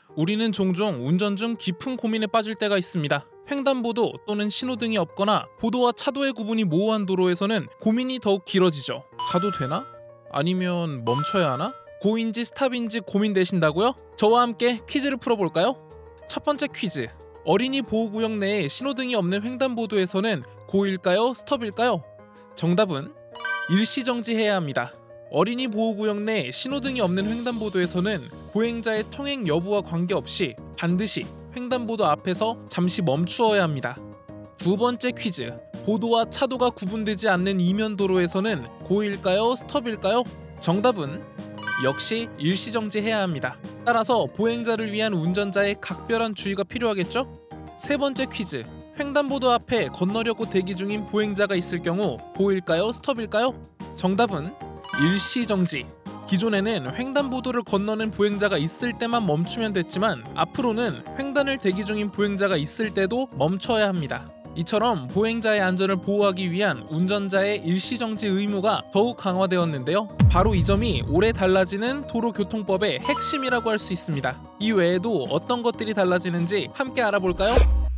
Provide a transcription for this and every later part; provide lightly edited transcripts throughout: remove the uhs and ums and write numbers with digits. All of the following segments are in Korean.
우리는 종종 운전 중 깊은 고민에 빠질 때가 있습니다. 횡단보도 또는 신호등이 없거나 보도와 차도의 구분이 모호한 도로에서는 고민이 더욱 길어지죠. 가도 되나? 아니면 멈춰야 하나? 고인지 스탑인지 고민되신다고요? 저와 함께 퀴즈를 풀어볼까요? 첫 번째 퀴즈. 어린이 보호구역 내에 신호등이 없는 횡단보도에서는 고일까요? 스톱일까요? 정답은 일시정지해야 합니다. 어린이 보호구역 내 신호등이 없는 횡단보도에서는 보행자의 통행 여부와 관계없이 반드시 횡단보도 앞에서 잠시 멈추어야 합니다. 두 번째 퀴즈. 보도와 차도가 구분되지 않는 이면도로에서는 고일까요? 스톱일까요? 정답은 역시 일시정지해야 합니다. 따라서 보행자를 위한 운전자의 각별한 주의가 필요하겠죠? 세 번째 퀴즈. 횡단보도 앞에 건너려고 대기 중인 보행자가 있을 경우 고일까요? 스톱일까요? 정답은 일시정지. 기존에는 횡단보도를 건너는 보행자가 있을 때만 멈추면 됐지만 앞으로는 횡단을 대기 중인 보행자가 있을 때도 멈춰야 합니다. 이처럼 보행자의 안전을 보호하기 위한 운전자의 일시정지 의무가 더욱 강화되었는데요. 바로 이 점이 올해 달라지는 도로교통법의 핵심이라고 할 수 있습니다. 이 외에도 어떤 것들이 달라지는지 함께 알아볼까요?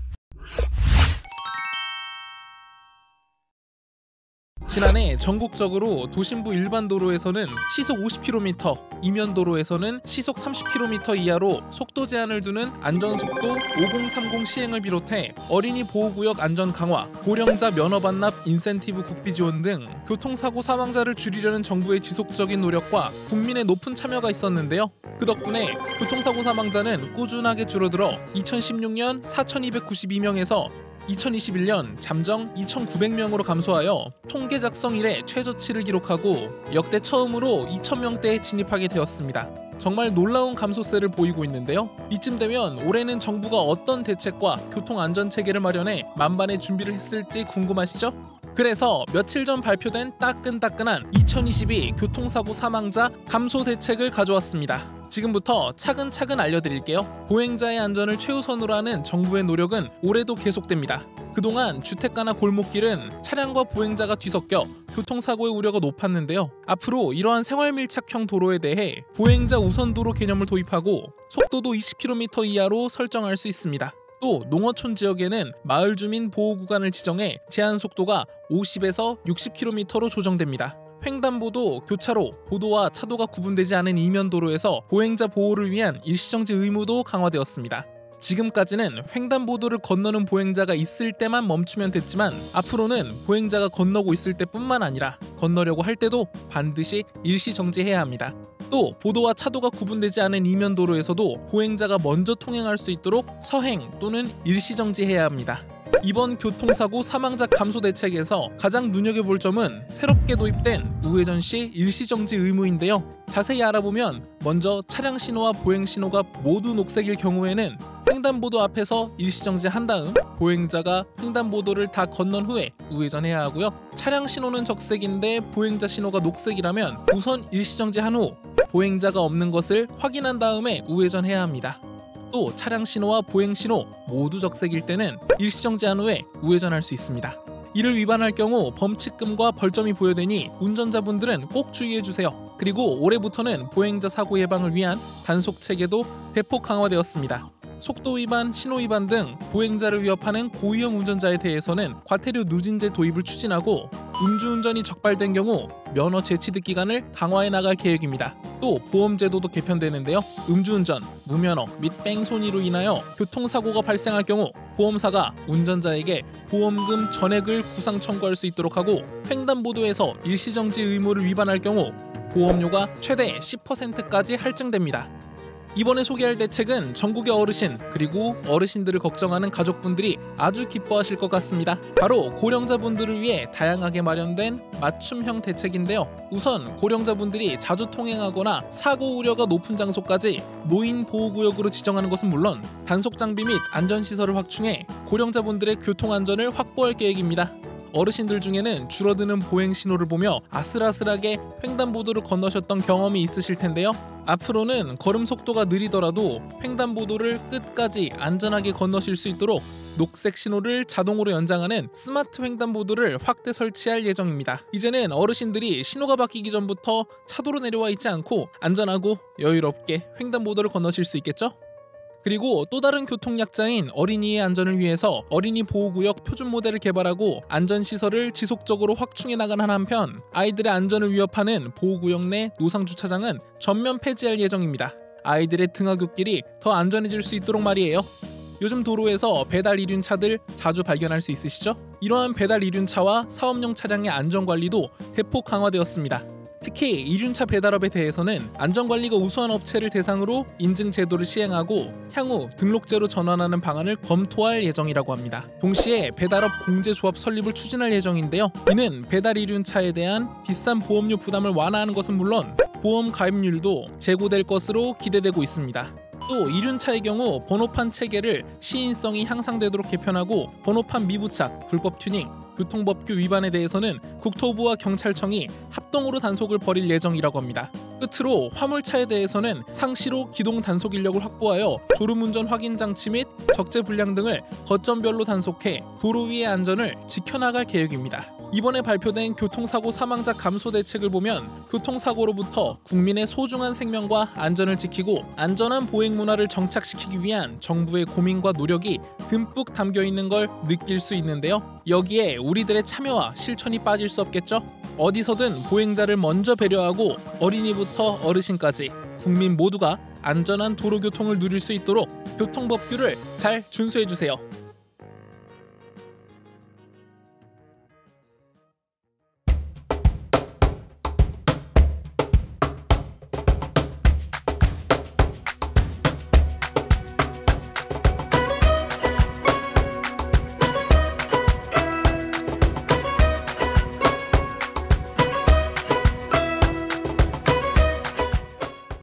지난해 전국적으로 도심부 일반 도로에서는 시속 50km, 이면도로에서는 시속 30km 이하로 속도 제한을 두는 안전속도 5030 시행을 비롯해 어린이 보호구역 안전 강화, 고령자 면허 반납 인센티브 국비 지원 등 교통사고 사망자를 줄이려는 정부의 지속적인 노력과 국민의 높은 참여가 있었는데요. 그 덕분에 교통사고 사망자는 꾸준하게 줄어들어 2016년 4292명에서 2021년 잠정 2,900명으로 감소하여 통계 작성 이래 최저치를 기록하고 역대 처음으로 2,000명대에 진입하게 되었습니다. 정말 놀라운 감소세를 보이고 있는데요. 이쯤 되면 올해는 정부가 어떤 대책과 교통안전체계를 마련해 만반의 준비를 했을지 궁금하시죠? 그래서 며칠 전 발표된 따끈따끈한 2022 교통사고 사망자 감소 대책을 가져왔습니다. 지금부터 차근차근 알려드릴게요. 보행자의 안전을 최우선으로 하는 정부의 노력은 올해도 계속됩니다. 그동안 주택가나 골목길은 차량과 보행자가 뒤섞여 교통사고의 우려가 높았는데요. 앞으로 이러한 생활밀착형 도로에 대해 보행자 우선도로 개념을 도입하고 속도도 20km 이하로 설정할 수 있습니다. 또 농어촌 지역에는 마을 주민 보호 구간을 지정해 제한 속도가 50에서 60km로 조정됩니다. 횡단보도, 교차로, 보도와 차도가 구분되지 않은 이면도로에서 보행자 보호를 위한 일시정지 의무도 강화되었습니다. 지금까지는 횡단보도를 건너는 보행자가 있을 때만 멈추면 됐지만 앞으로는 보행자가 건너고 있을 때뿐만 아니라 건너려고 할 때도 반드시 일시정지해야 합니다. 또 보도와 차도가 구분되지 않은 이면도로에서도 보행자가 먼저 통행할 수 있도록 서행 또는 일시정지해야 합니다. 이번 교통사고 사망자 감소 대책에서 가장 눈여겨볼 점은 새롭게 도입된 우회전 시 일시정지 의무인데요. 자세히 알아보면 먼저 차량 신호와 보행 신호가 모두 녹색일 경우에는 횡단보도 앞에서 일시정지한 다음 보행자가 횡단보도를 다 건넌 후에 우회전해야 하고요. 차량 신호는 적색인데 보행자 신호가 녹색이라면 우선 일시정지한 후 보행자가 없는 것을 확인한 다음에 우회전해야 합니다. 또 차량 신호와 보행 신호 모두 적색일 때는 일시정지한 후에 우회전할 수 있습니다. 이를 위반할 경우 범칙금과 벌점이 부여되니 운전자분들은 꼭 주의해주세요. 그리고 올해부터는 보행자 사고 예방을 위한 단속 체계도 대폭 강화되었습니다. 속도 위반, 신호 위반 등 보행자를 위협하는 고위험 운전자에 대해서는 과태료 누진제 도입을 추진하고 음주운전이 적발된 경우 면허 재취득 기간을 강화해 나갈 계획입니다. 또 보험제도도 개편되는데요. 음주운전, 무면허 및 뺑소니로 인하여 교통사고가 발생할 경우 보험사가 운전자에게 보험금 전액을 구상 청구할 수 있도록 하고 횡단보도에서 일시정지 의무를 위반할 경우 보험료가 최대 10%까지 할증됩니다. 이번에 소개할 대책은 전국의 어르신 그리고 어르신들을 걱정하는 가족분들이 아주 기뻐하실 것 같습니다. 바로 고령자분들을 위해 다양하게 마련된 맞춤형 대책인데요. 우선 고령자분들이 자주 통행하거나 사고 우려가 높은 장소까지 노인 보호구역으로 지정하는 것은 물론 단속 장비 및 안전시설을 확충해 고령자분들의 교통안전을 확보할 계획입니다. 어르신들 중에는 줄어드는 보행 신호를 보며 아슬아슬하게 횡단보도를 건너셨던 경험이 있으실 텐데요. 앞으로는 걸음 속도가 느리더라도 횡단보도를 끝까지 안전하게 건너실 수 있도록 녹색 신호를 자동으로 연장하는 스마트 횡단보도를 확대 설치할 예정입니다. 이제는 어르신들이 신호가 바뀌기 전부터 차도로 내려와 있지 않고 안전하고 여유롭게 횡단보도를 건너실 수 있겠죠? 그리고 또 다른 교통약자인 어린이의 안전을 위해서 어린이 보호구역 표준 모델을 개발하고 안전시설을 지속적으로 확충해 나가는 한편 아이들의 안전을 위협하는 보호구역 내 노상주차장은 전면 폐지할 예정입니다. 아이들의 등하굣길이 더 안전해질 수 있도록 말이에요. 요즘 도로에서 배달 이륜차들 자주 발견할 수 있으시죠? 이러한 배달 이륜차와 사업용 차량의 안전관리도 대폭 강화되었습니다. 특히 이륜차 배달업에 대해서는 안전관리가 우수한 업체를 대상으로 인증 제도를 시행하고 향후 등록제로 전환하는 방안을 검토할 예정이라고 합니다. 동시에 배달업 공제조합 설립을 추진할 예정인데요. 이는 배달 이륜차에 대한 비싼 보험료 부담을 완화하는 것은 물론 보험 가입률도 제고될 것으로 기대되고 있습니다. 또 이륜차의 경우 번호판 체계를 시인성이 향상되도록 개편하고 번호판 미부착, 불법 튜닝, 교통법규 위반에 대해서는 국토부와 경찰청이 합동으로 단속을 벌일 예정이라고 합니다. 끝으로 화물차에 대해서는 상시로 기동 단속 인력을 확보하여 졸음운전 확인 장치 및 적재 불량 등을 거점별로 단속해 도로 위의 안전을 지켜나갈 계획입니다. 이번에 발표된 교통사고 사망자 감소 대책을 보면 교통사고로부터 국민의 소중한 생명과 안전을 지키고 안전한 보행 문화를 정착시키기 위한 정부의 고민과 노력이 듬뿍 담겨 있는 걸 느낄 수 있는데요. 여기에 우리들의 참여와 실천이 빠질 수 없겠죠? 어디서든 보행자를 먼저 배려하고 어린이부터 어르신까지 국민 모두가 안전한 도로교통을 누릴 수 있도록 교통법규를 잘 준수해주세요.